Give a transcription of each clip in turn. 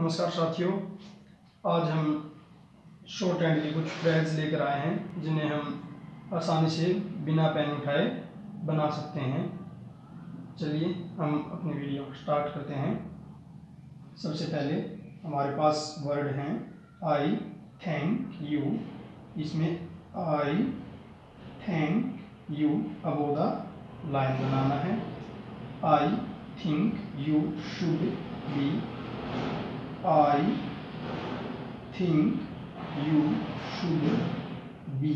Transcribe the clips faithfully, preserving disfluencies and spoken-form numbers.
नमस्कार साथियों, आज हम शॉर्ट हैंड की कुछ फ्रेज लेकर आए हैं जिन्हें हम आसानी से बिना पेन उठाए बना सकते हैं। चलिए हम अपनी वीडियो स्टार्ट करते हैं। सबसे पहले हमारे पास वर्ड हैं आई थैंक यू। इसमें I thank you above the line बनाना है। I think you should be, I think you should be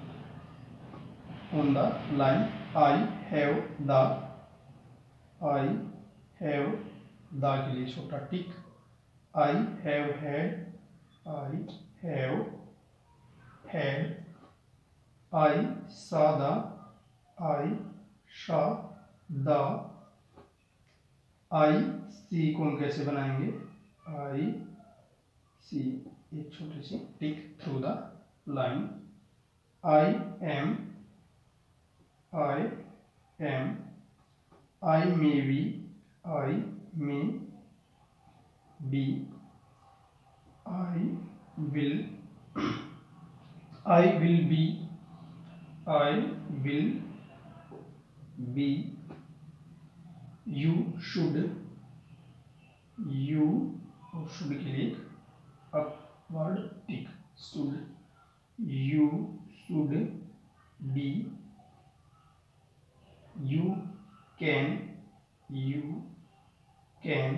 on the line. I have the, I have the के लिए छोटा टिक। I have had, I have had, I saw the, I saw the, I see को हम कैसे बनाएंगे? I see एक छोटी सी tick through the line. I am, I am, I may be, I may be, I will, I will be, I will be, you should, you और should के लिए upward tick should, you should be, you can, you can.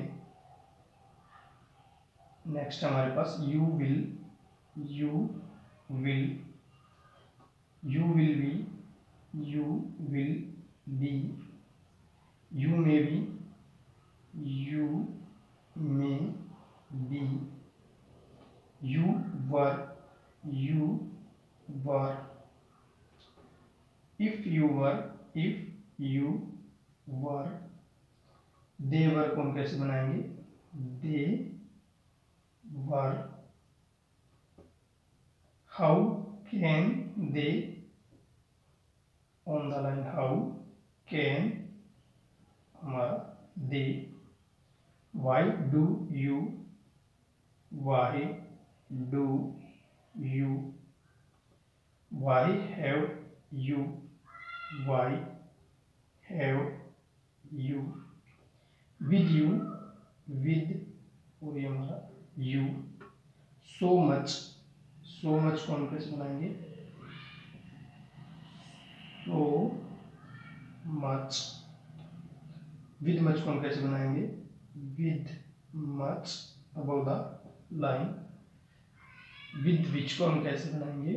Next हमारे पास you will, you will, you will be, you will be, you may be, you may be, you were, you were, if you were, if you were, they were को हम कैसे बनाएंगे? they were, how can they on the line, how can हमारा they, why do you, why do you, why have you, why have you, with you, with और ये हमारा you, so much, so much को हम कैसे बनाएंगे? so much, with much को हम कैसे बनाएंगे? with much above the line। with which को हम कैसे बनाएंगे?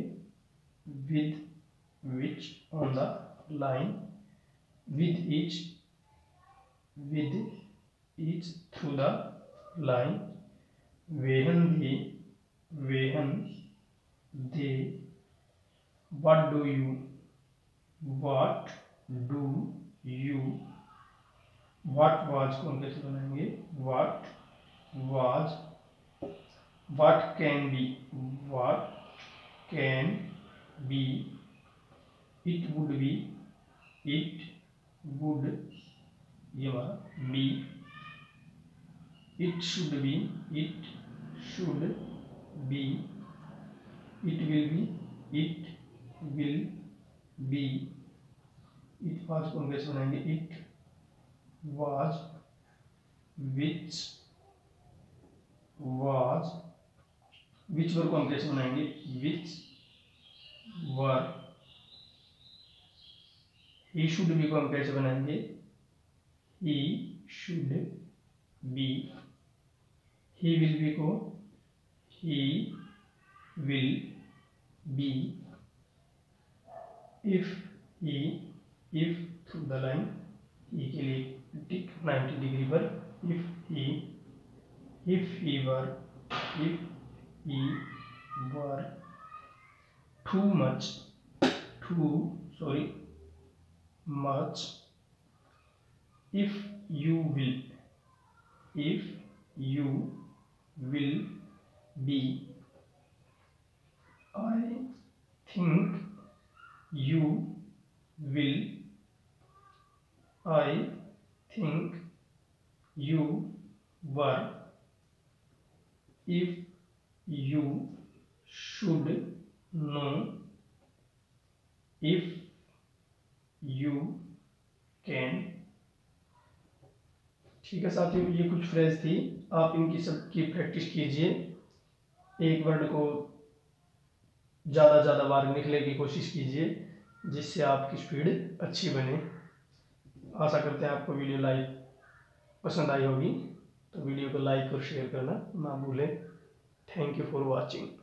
with which on the line। with each, with each through the line। when they, when they, what do you, what do you, what was को हम कैसे बनाएंगे? what was, what can be, what can be, it would be, it would ये हमारा be, it should be, it should be, it will be, it will be, it was को हम कैसे बनाएंगे? it was, which was, which were को हम कैसे बनाएंगे? which were, he should be को हम कैसे बनाएंगे? he should be, he will be को he will be, if he, if through the line he के लिए टिक नाइंटी डिग्री पर, if he, if he were, if he were, too much, too sorry much, if you will, if you will be, I think you will, I think you were, if you should know, if you can. ठीक है साथियों, ये कुछ phrase थी, आप इनकी सबकी practice कीजिए। एक वर्ड को ज़्यादा ज़्यादा बार लिखने की कोशिश कीजिए, जिससे आपकी स्पीड अच्छी बने। आशा करते हैं आपको वीडियो लाइक पसंद आई होगी, तो वीडियो को लाइक और शेयर करना ना भूलें। Thank you for watching.